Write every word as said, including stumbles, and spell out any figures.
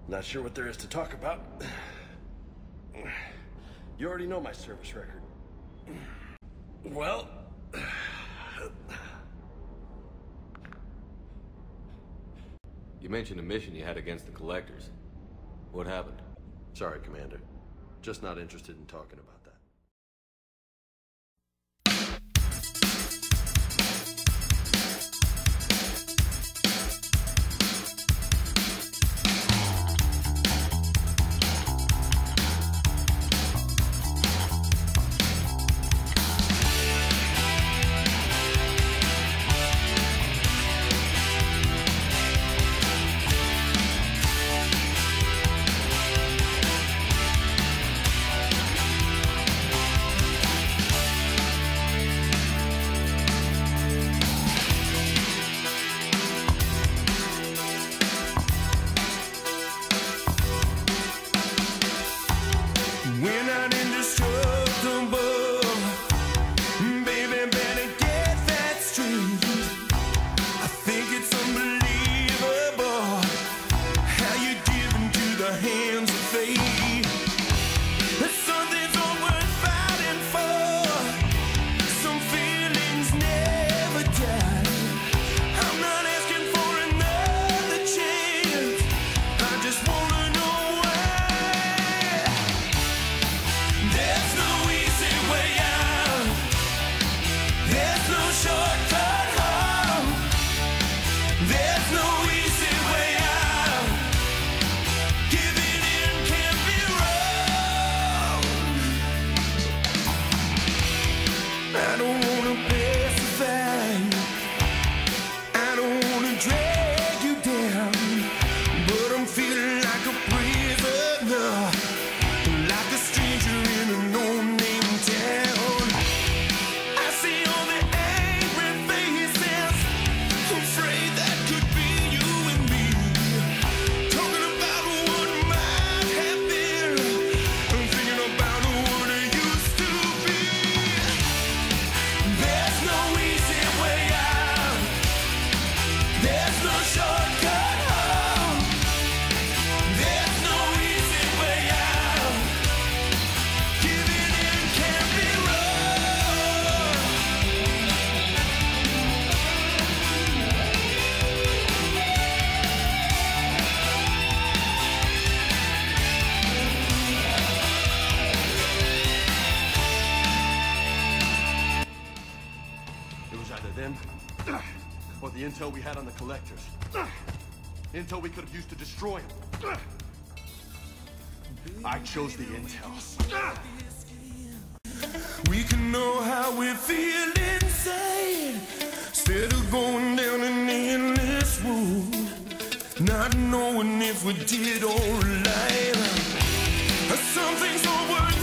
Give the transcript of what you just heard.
Not sure what there is to talk about. You already know my service record. Well... You mentioned a mission you had against the collectors. What happened? Sorry, Commander. Just not interested in talking about that. Or the intel we had on the collectors. Intel we could have used to destroy them. I chose the intel. We can know how we feel inside, instead of going down an endless road, not knowing if we did all right. Some things are worth